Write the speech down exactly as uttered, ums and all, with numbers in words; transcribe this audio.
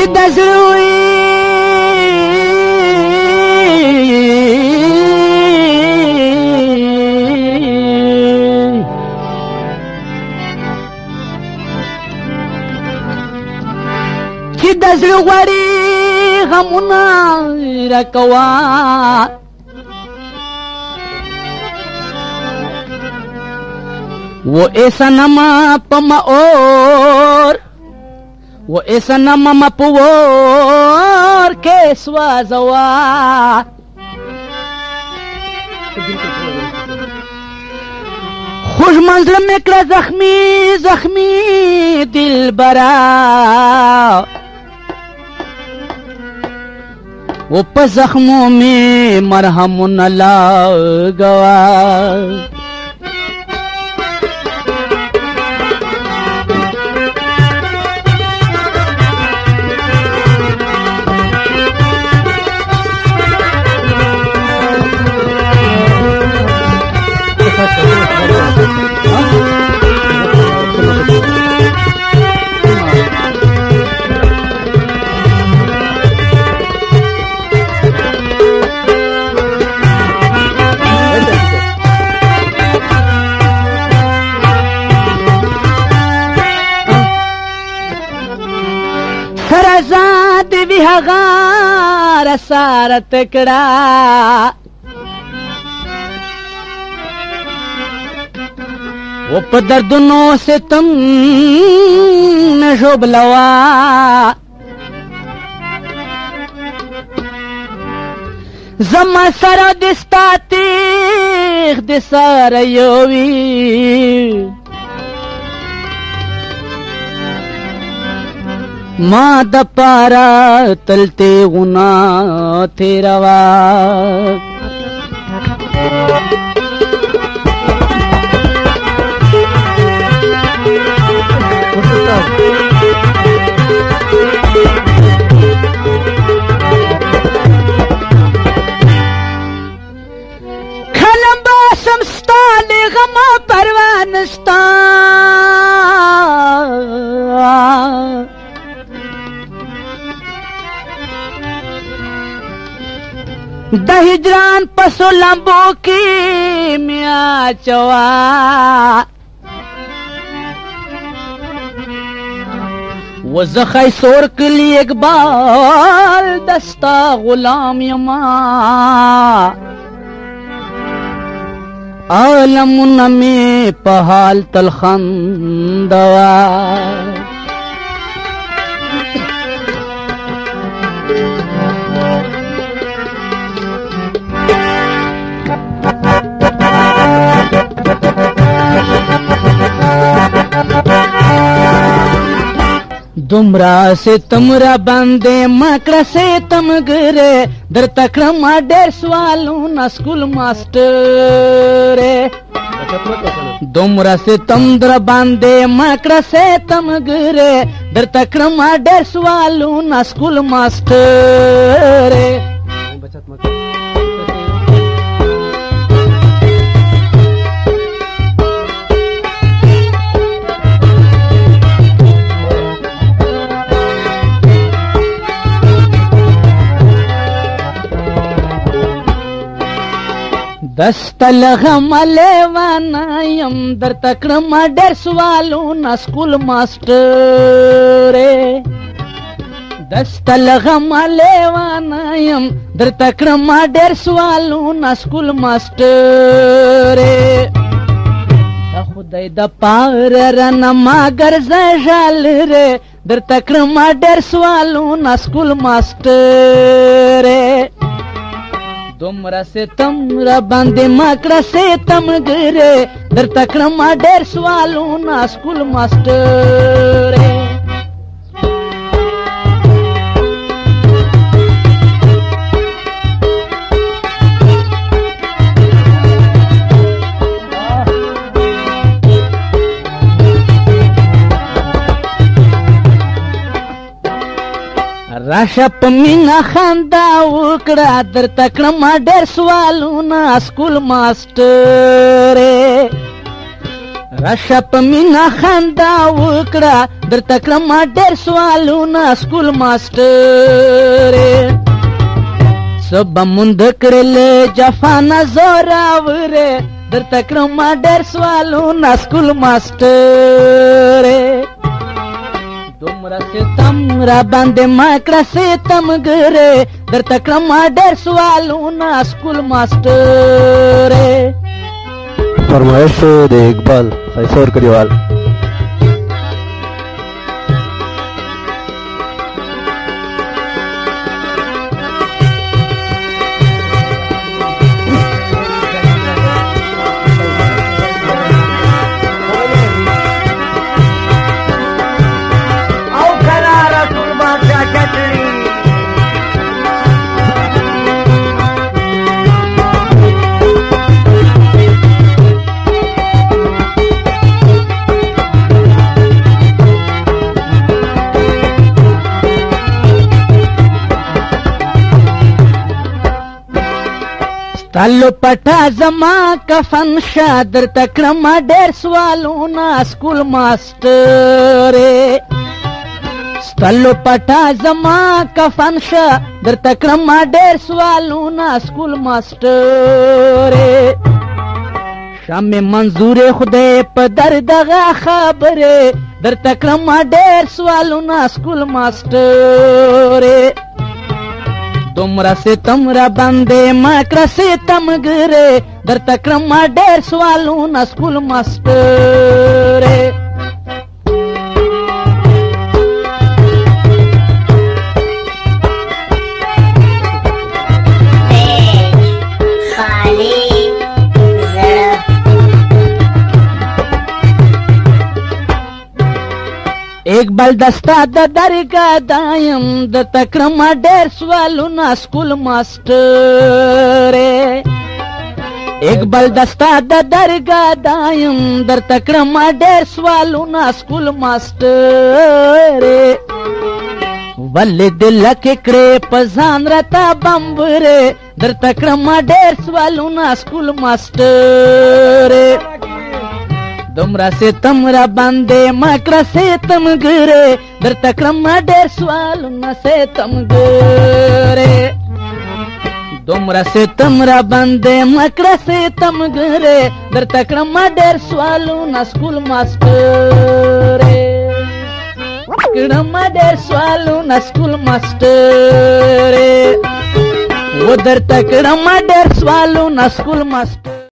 چې د زړه وي چې د زړه غواړي غمونه راکوا वो ऐसा नमा पमा और वो ऐसा नमा मपुर के स्वाजवा खुश मंजर में करा जख्मी जख्मी दिल बरा वो प जख्मों में मरहम न लगवा सरजाद विहगार सारत कड़ा वो पदर्दनों से तुम नशोबलवा जमा सरा दिस्ता तीख दिसार योवी माँ द पारा तलते गुना तेरवा खलंबा समस्तान गमा परवानस्ता द हिजरान पसो लंबो की मिया चवा वो जखाई सोर के लिए इकबाल दस्ता गुलाम यमा आलमुन में पहाल तलखंदवा दुमरा से तुमरा बंदे मकड़ा से तम गिरे दर तक्रम डेर सवालू न स्कूल मास्टर दुमरा से तुमरा बंदे मकड़ा से तम गिरे दर तक्रम डेर सवालू न स्कूल मास्टर दस्तल गमले वनायम दर तक्रम डेर सवालू न स्कूल मास्टर दस्तल गमले वनायम दर तक्रम डेर सवालू न स्कूल मास्टर खुदाई द पार रन मगर जल रे दर तक्रम डेर सवालू न स्कूल मास्टर दुमरा से तमरा बंदे मकड़ा से तम गिरे दर तक्रम डेर सवालू ना स्कूल मास्टर राशा पमीना खांदा उकड़ा दर तक्रम डेर सवालू ना स्कूल मास्टर راشه په مینا خندا وکړه درته کړم ډېر سوالونه سکول ماسټر سبا مند کړلې جفا نه زوراورې درته کړم ډېر سوالونه سکول ماسټر دومره ستم را باندې ما کړه ستمګرې درته کړم ډېر سوالونه سکول ماسټر फरमाइश दे इकबाल फैसौर करीवाल تلو پټا زما کفن شادر تکړم ډېر سوالونه سکول ماسټر تلو پټا زما کفن شادر تکړم ډېر سوالونه سکول ماسټر شام منظور خدای په درد غا خبره در تکړم ډېر سوالونه سکول ماسټر دومره ستم را باندې ما کړه ستمګرې درته کړم ډېر سوالونه سکول ماسټر एक बल दस्ता द दरगा दायम द तकरम ډېر سوالونه سکول ماسټر एक बल दस्ता द दरगा दायम در तकरम ډېر سوالونه سکول ماسټر ولې دل کې کړې پزان رتا بمبره در تکرم ډېر سوالونه سکول ماسټر دومره ستم را باندې ما کړه ستمګرې درته کړم ډېر سوالونه ستمګرې دومره ستم را باندې ما کړه ستمګرې درته کړم ډېر سوالونه سکول ماسټر کړم ډېر سوالونه سکول ماسټر و درته کړم ډېر سوالونه سکول ماسټر